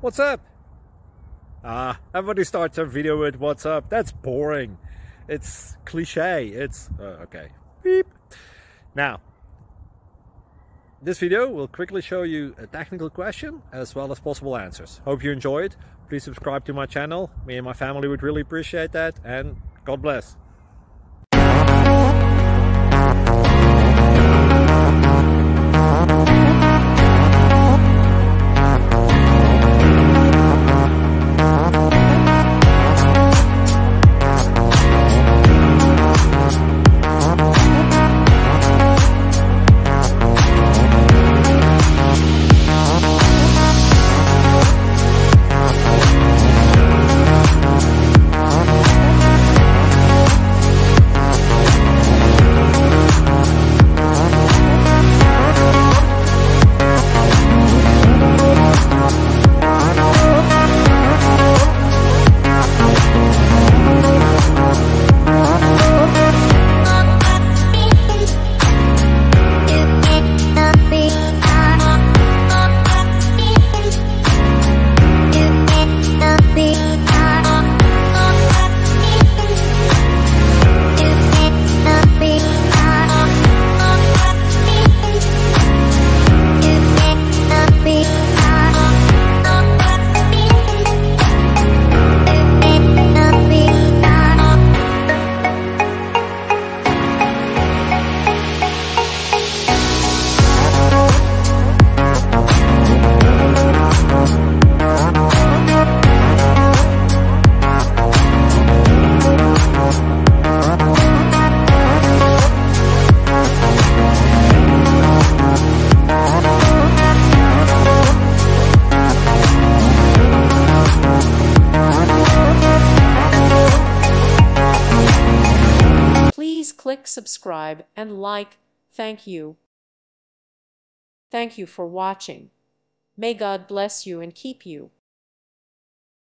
What's up? Everybody starts their video with what's up. That's boring. It's cliche. It's okay. Beep. Now, this video will quickly show you a technical question as well as possible answers. Hope you enjoy it. Please subscribe to my channel. Me and my family would really appreciate that, and God bless. Please click subscribe and like. Thank you. Thank you for watching. May God bless you and keep you.